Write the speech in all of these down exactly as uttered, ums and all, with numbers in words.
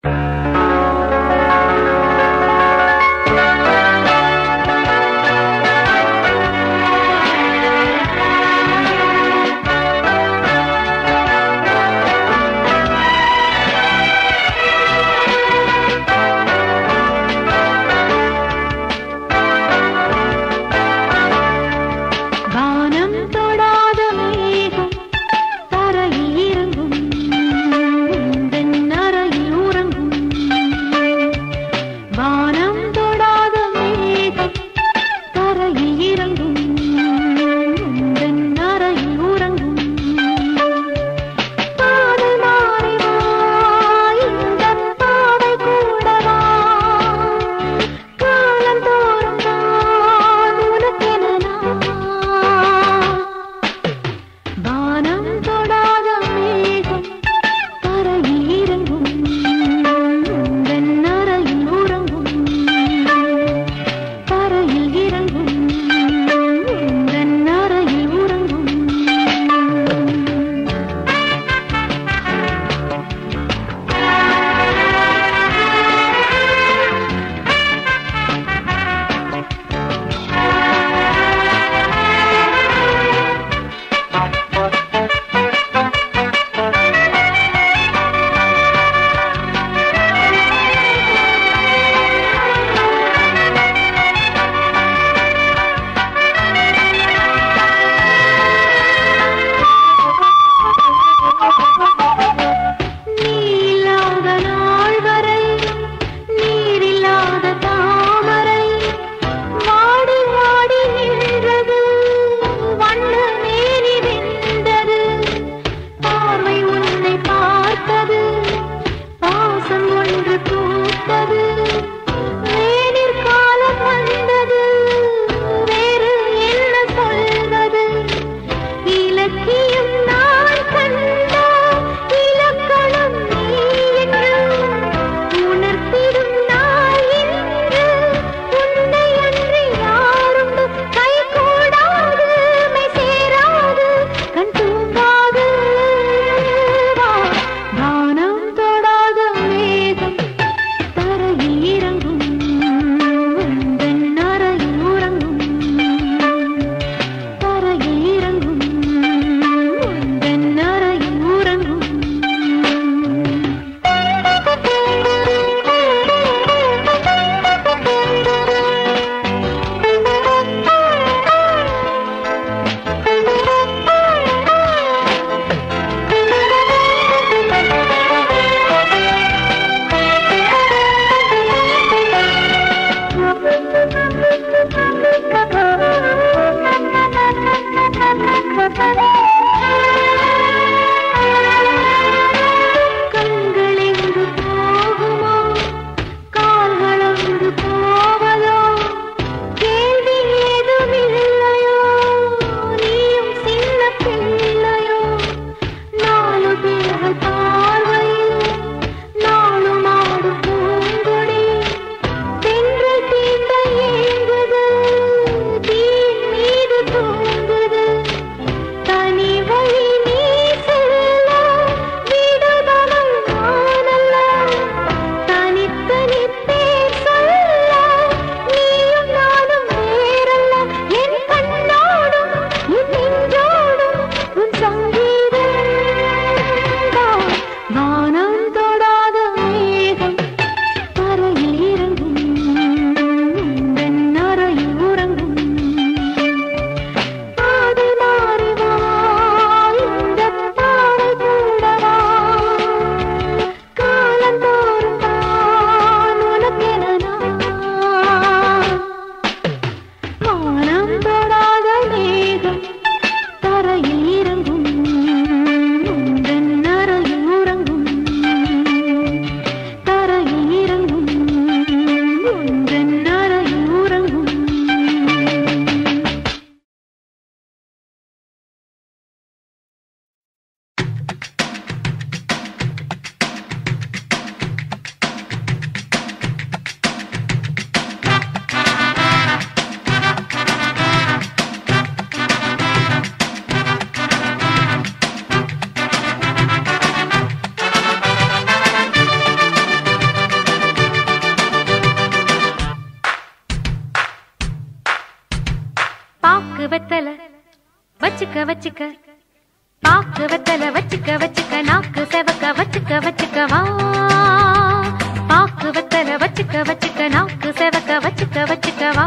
தரையில் இறங்கும் உந்தன் அறையில் உறங்கும் வெத்தல வச்சுக்க வச்சுக்க பாக்கு வெத்தல வச்சுக்க வச்சுக்க நாக்கு செவக்க வச்சுக்க வச்சுக்கவா பாக்கு வெத்தல வச்சுக்க வச்சுக்க நாக்கு செவக்க வச்சுக்க வச்சுக்கவா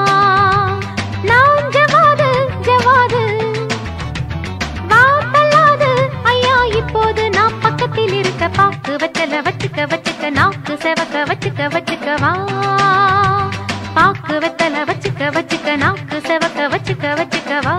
நான் ஜவாது ஜவாது வா தள்ளாது ஐயா இப்போது நான் பக்கத்தில் இருக்க பாக்கு வெத்தல வச்சுக்க வச்சுக்க நாக்கு செவக்க வச்சுக்க வச்சுக்கவா பாக்கு வெத்தல வச்சுக்க வச்சுக்க நாக்கு செவக்க வச்சுக்க வச்சுக்கவா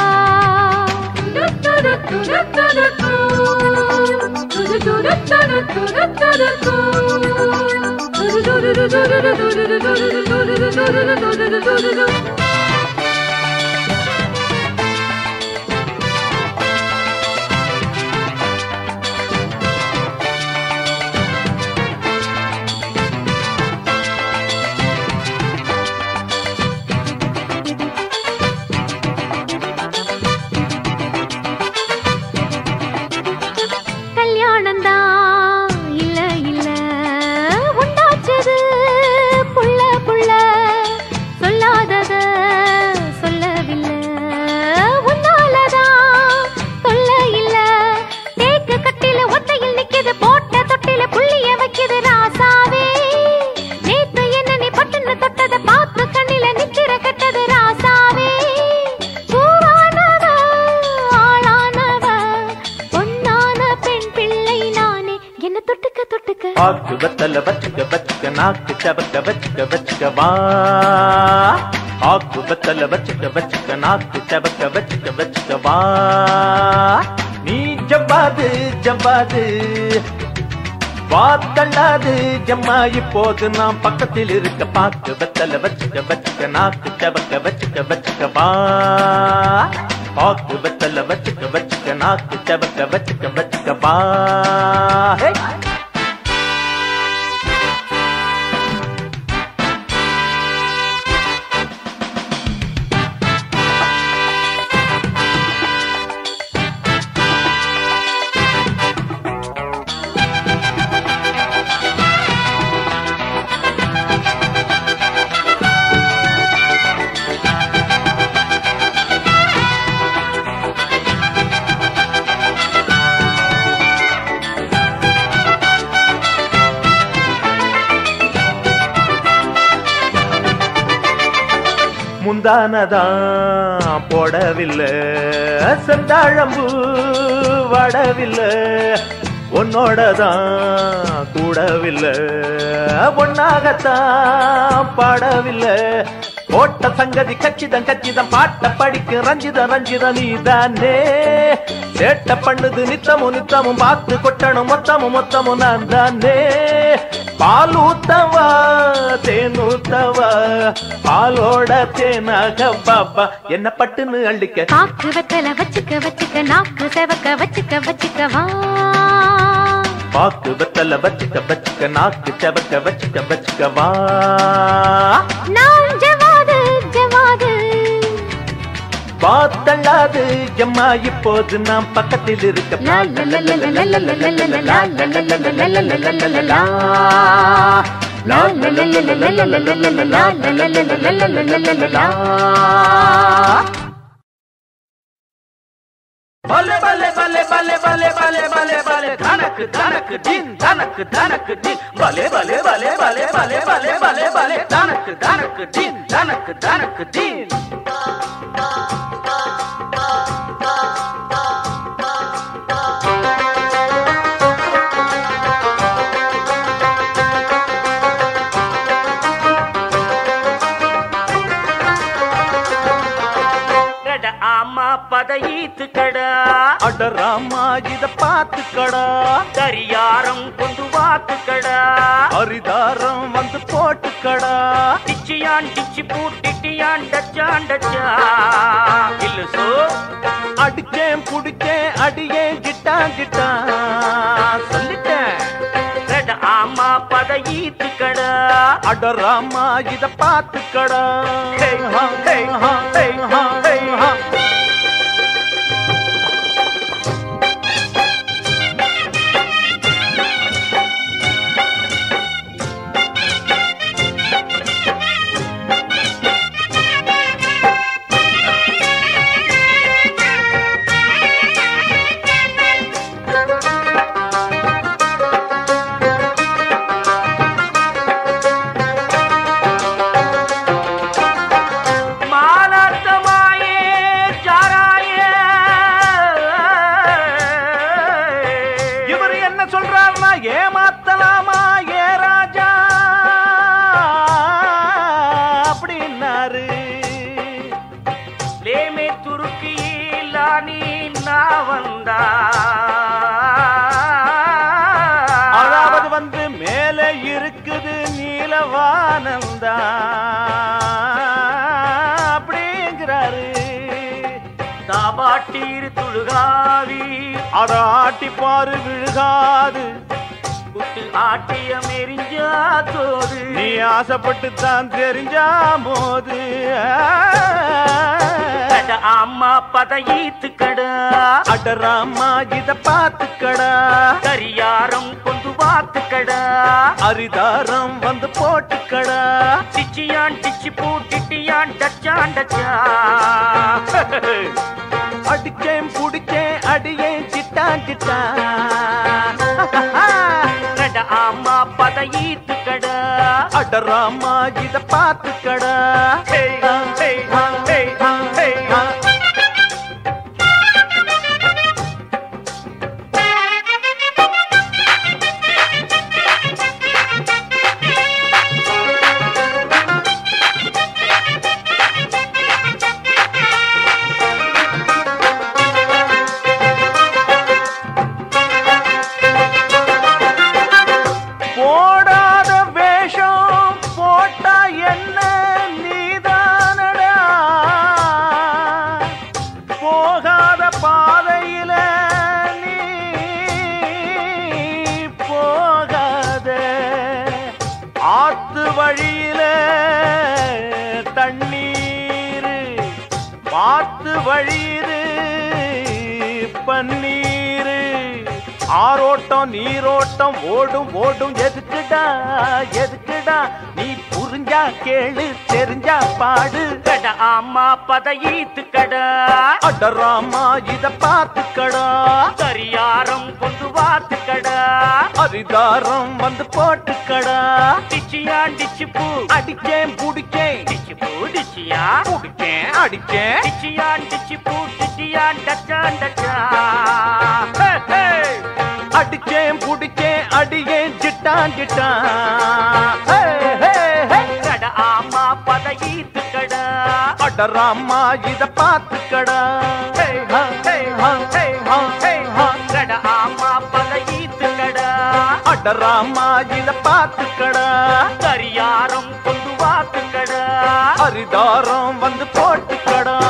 பாக்கு வெத்தல வச்சுக்க வச்சுக்க நாக்கு செவக்க வச்சுக்க வச்சுக்கவா பாக்கு வெத்தல வச்சுக்க வச்சுக்க நாக்கு செவக்க வச்சுக்க வச்சுக்கவா நீ ஜவ்வாது ஜவ்வாது வா தள்ளாது ஜம்மா இப்போது நாம் பக்கத்தில் இருக்க பாக்கு வெத்தல வச்சுக்க வச்சுக்க நாக்கு செவக்க வச்சுக்க வச்சுக்கவா பாக்கு வெத்தல வச்சுக்க வச்சுக்க நாக்கு செவக்க வச்சுக்க வச்சுக்கவா முந்தானதான் போடவில்லை செந்தாழம்பு வடவில்லை உன்னோடதான் கூடவில்லை ஒன்னாகத்தான் பாடவில்லை போட்ட சங்கதி கச்சிதம் கச்சிதம் பாட்ட படிக்க ரஞ்சித ரஞ்சித நீதானே சேட்ட பண்ணுது நித்தமும் நித்தமும் பார்த்து கொட்டணும் மொத்தமும் மொத்தமும் நான் தானே பாலூத்தவா தேனூத்தவா பாலோட தேனாக பாப்பா என்ன பட்டுன்னு அள்ளிக்க பாக்கு வெத்தல வச்சுக்க வச்சுக்க நாக்கு செவக்க வச்சுக்க வச்சுக்கவா பாக்கு வெத்தல வச்சுக்க வச்சுக்க நாக்கு செவக்க வச்சுக்க வச்சுக்கவா நான் ஜவாது ஜவாது வா தள்ளாது ஜம்மா இப்போது நாம் பக்கத்தில் இருக்க बले बले बले बले बले बले बले बले धनक धनक दिन धनक धनक दिन बले बले बले बले बले बले बले बले धनक धनक दिन धनक धनक दिन பதையீத்து கடா அட ராமா இத பாத்து கடா தரியாரம் கொண்டு வாத்து கடா அரிதாரம் வந்து போட்டு கடா டிச்சியான் டிச்சி பூட்டிட்டியான் டச்சான் டச்சா இல்ல சோ அடிச்சேன் புடிச்சேன் அடியேன் கிட்டா கிட்டா சொல்லிட்டேன் ஆமா பதையீத்து கடா அட ராமா இத பாத்து கடா ஏமாத்தலாமா ஏ ராஜா அப்படின்னாரு. லேமே துருக்கியிலா நீ நான் வந்தா அதாவது வந்து மேல இருக்குது நீலவானந்தா அப்படிங்கிறாரு. தாபாட்டீர் துழுகாவி அத ஆட்டி பாரு விழுகாது, குட்டு ஆட்டியம் எரிஞ்சா தோது. நீ ஆசைப்பட்டு தான் தெரிஞ்சா போது. அம்மா பதையீத்து கடா அடராமா இத பாத்து கடா, கரியாரம் கொண்டு பார்த்து கடா, அரிதாரம் வந்து போட்டு கடா. டிச்சியான் டிச்சி பூட்டிட்டியான் டச்சான் டச்சா. அடிச்சேன் புடிச்சேன் அடியேன் சிட்டான் சிட்டா. அம்மா பதையீத்து கடா அடராமா இத பாத்து கடா. போடாத வேஷம் போட்டா என்ன நீதானடா, போகாத பாதையில நீ போகாத, ஆத்து வழியில தண்ணீர் பார்த்து வழியிரு பன்னீர். ஆரோட்டம் நீரோட்டம் ஓடும் ஓடும் எதுக்குடா எதுக்குடா, நீ புரிஞ்சா கேளு தெரிஞ்சா பாடு. அம்மா பதையீத்து கடா அடராமா இத பாத்து கடா, கரியாரம் கொண்டு பார்த்து கடா, அரிதாரம் வந்து போட்டு கடா. டிச்சியான் டிச்சி பூ அடிச்சேன் புடிச்சேன் டிச்சி பூ டிச்சியா புடிச்சேன் அடிச்சேன். டிச்சியான் டிச்சி பூ டிச்சியான் டச்சான் டச்சா. அடிச்சேன் புடிச்சேன் அடியேன் சிட்டான் சிட்டான். ஆமா பதையீத்து கடா அடராமா இத பாத்து கடா. ஆமா பதையீத்து கடா அடராமா இத பாத்து கடா, கரியாரம் கொண்டு வாத்து கடா, அரிதாரம் வந்து போட்டு கடா.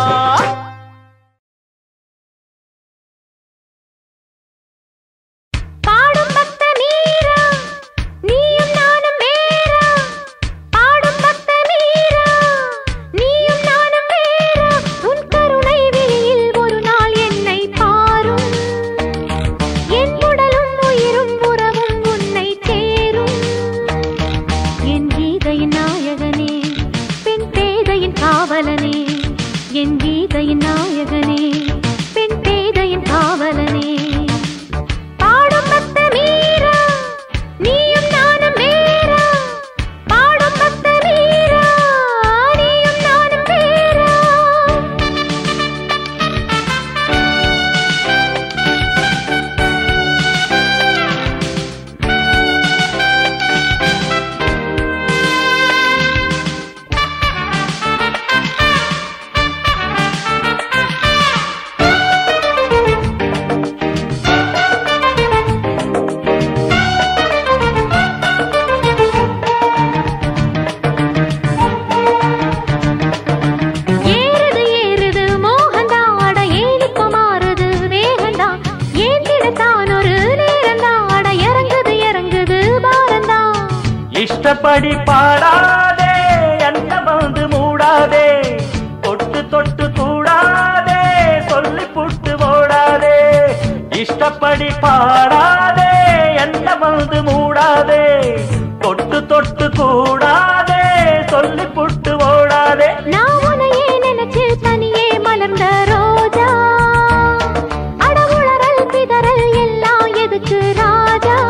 இஷ்டப்படி பாடாதே என்ன வந்து மூடாதே, தொட்டு தொட்டு கூடாதே சொல்லி புட்டு ஓடாதே. இஷ்டப்படி பாடாதே என்ன வந்து மூடாதே, தொட்டு தொட்டு கூடாதே சொல்லி புட்டு ஓடாதே. நான் உன்னையே நினைச்சு தனியே மலர்ந்த ரோஜா, அடகுழறல் பிதறல் எல்லாம் எதுக்கு ராஜா.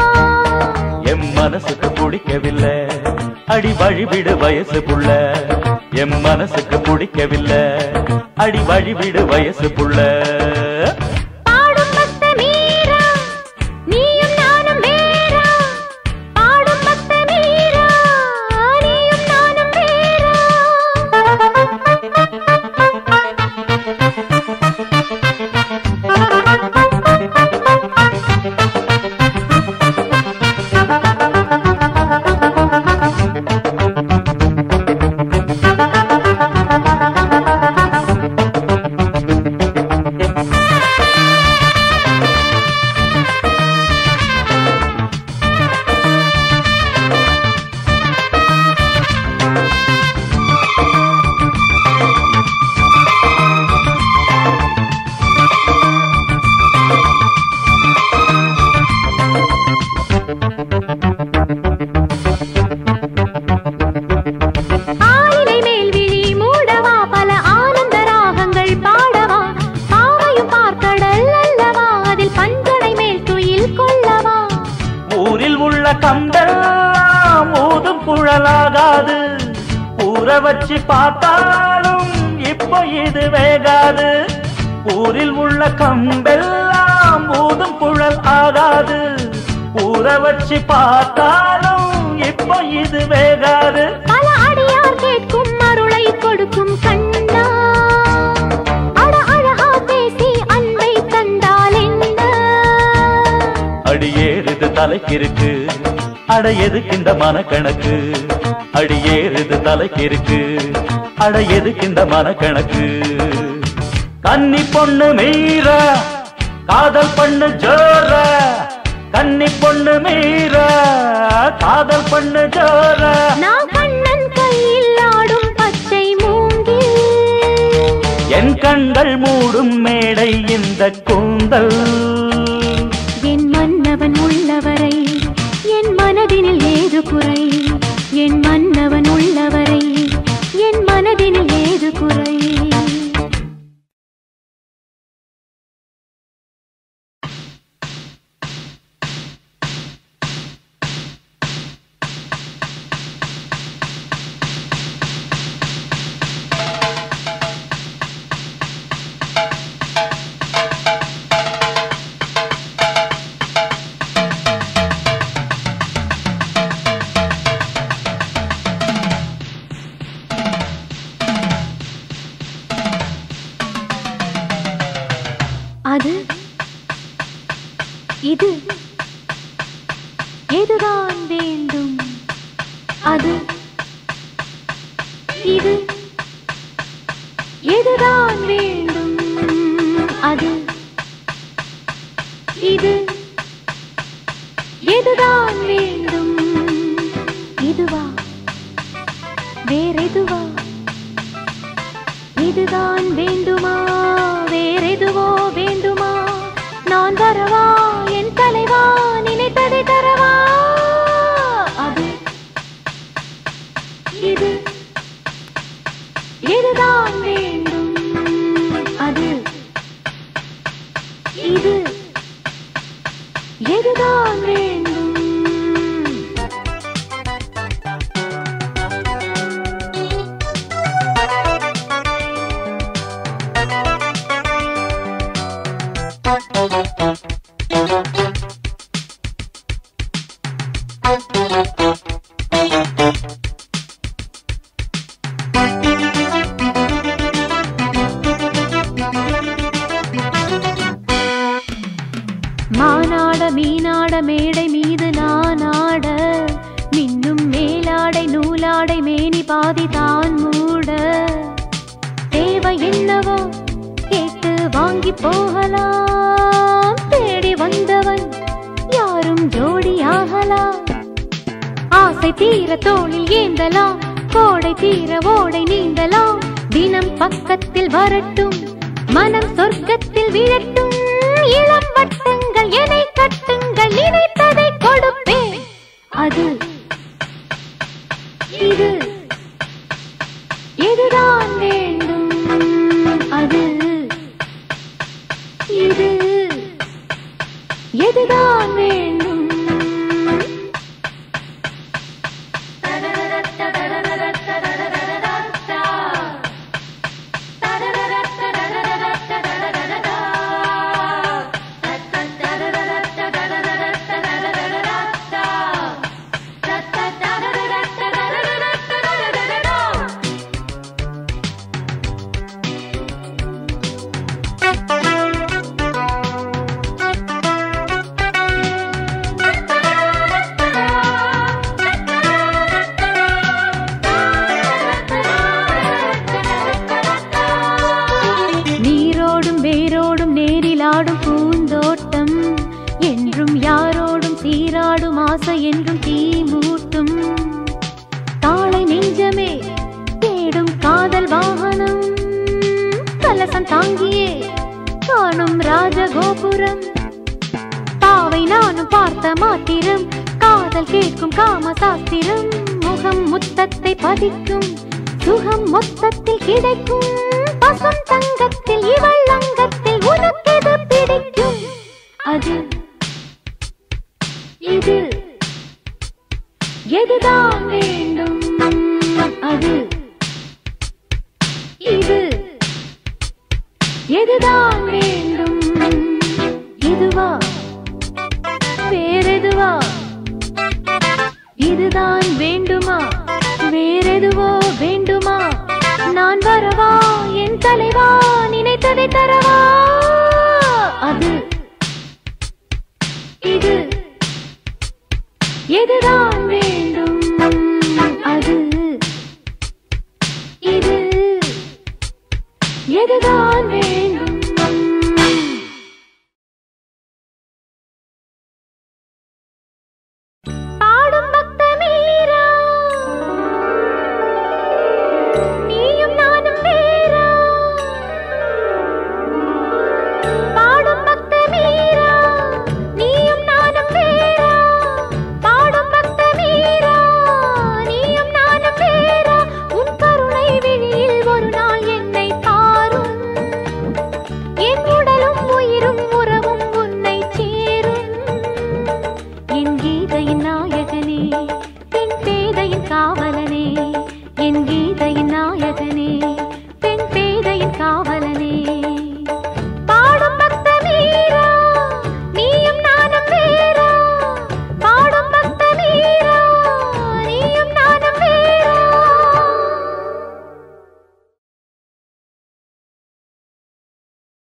எம் மனசுக்கு பிடிக்கவில்லை அடி வழிவிடு வயசு புள்ள, எம் மனசுக்கு பிடிக்கவில்லை அடி வழிவிடு வயசு புள்ள. பாடும் பத்த மீரா நீயும் நானும் வேறா, உள்ள கம்பெல்லாம் ஊதும் குழலாகாது. ஊற வச்சு பார்த்தாலும் இப்போ இது வேகாது. ஊரில் உள்ள கம்பெல்லாம் ஊதும் குழல் ஆகாது. ஊற வச்சு பார்த்தாலும் இப்போ இது வேகாது. பல அடியார் கேட்கும் அருளை கொடுக்கும் கண்ணா, அட அழகா பேசி அன்பை தந்தால் என்ன? அடியேறுது தலைக்கிருக்கு அட எதுக்கின்ற மனக்கணக்கு. அடியேறுது தலைக்கிருக்கு அட எதுக்கின்ற மனக்கணக்கு. கன்னி பொண்ணு மீற காதல் பண்ணு ஜோர. கன்னி பொண்ணு மீற காதல் பண்ணு ஜோர. நான் கண்ணன் கையில் ஆடும் பச்சை மூங்கில். என் கண்கள் மூடும் மேடை இந்த கூந்தல். என் மன்னவன் உள்ளவரை என் மனதினில் ஏது குறை? என் மன்னவன் உள்ளவரை என் மனதினில் ஏது குறை? அது இது எதுதான் வேண்டும்? அது இது எதுதான் வேண்டும்? அது இது எதுதான் வேண்டும்? இதுவா வேறெதுவா? இதுதான் வேண்டுமா வேறெதுவோ வேண்டுமா? நான் வரவா என் தலைவா நினைத்ததை தரவா? அது இது எதுதான் வேண்டும்? அது இது எதுதான் வேண்டும்? மானாட மீனாட மேடை மீது நானாட, மின்னும் மேலாடை நூலாடை மேனி பாதி தான் மூட. தேவை என்னவோ கேட்டு வாங்கி போகலாம். தேடி வந்தவன் யாரும் ஜோடியாகலாம். ஆசை தீர தோளில் ஏந்தலாம், கோடை தீர ஓடை நீந்தலாம். தினம் பக்கத்தில் வரட்டும், மனம் சொர்க்கத்தில் விழட்டும். இளம் வட்டங்கள் என்னை கட்டுங்கள், நினைத்ததை கொடுப்பேன். அது இது எதுதான் வேண்டும்? அது இது எதுதான் வேண்டும்? நீராடும் பூந்தோட்டம் என்றும் யாரோடும் சீராடும் ஆசை என்றும் தீ மூட்டும் தாளை நெஞ்சமே தேடும் காதல் வாகனம் கலசம் தாங்கியே காணும் ராஜகோபுரம் தாவை நானும் பார்த்த மாத்திரம் காதல் கேட்கும் காம சாஸ்திரம் முகம் முத்தத்தை பதிக்கும் சுகம் மொத்தத்தில் கிடைக்கும் பசும் தங்கத்தில் இவள் அங்கத்தில் உனக்கெது பிடிக்கும் அது இது எதுதான் வேண்டும் அது இது எதுதான் வேண்டும் இதுவா வேறெதுவா இதுதான் வேண்டுமா வேறெதுவோ வேண்டுமா நான் வரவா என் தலைவா நினைத்ததை தரவா அது இது எதுதான்